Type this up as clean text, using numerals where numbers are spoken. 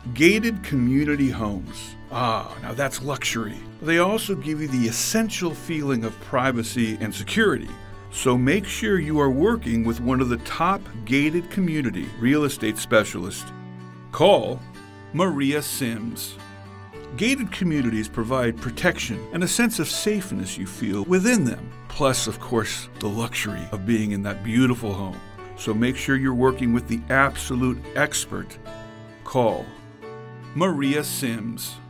Gated community homes. Ah, now that's luxury. They also give you the essential feeling of privacy and security. So make sure you are working with one of the top gated community real estate specialists. Call Maria Sims. Gated communities provide protection and a sense of safeness you feel within them. Plus, of course, the luxury of being in that beautiful home. So make sure you're working with the absolute expert. Call Maria Sims.